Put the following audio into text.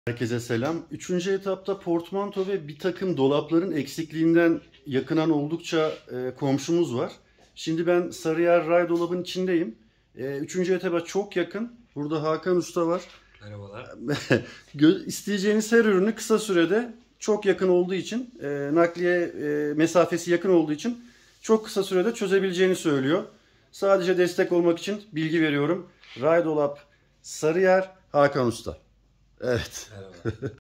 Herkese selam. Üçüncü etapta portmanto ve bir takım dolapların eksikliğinden yakınan oldukça komşumuz var. Şimdi ben Sarıyer Ray dolabın içindeyim. Üçüncü etaba çok yakın. Burada Hakan Usta var. Merhabalar. İsteyeceğiniz her ürünü kısa sürede çok yakın olduğu için, nakliye mesafesi yakın olduğu için çok kısa sürede çözebileceğini söylüyor. Sadece destek olmak için bilgi veriyorum. Ray dolap Sarıyer Hakan Usta. Evet. Merhaba.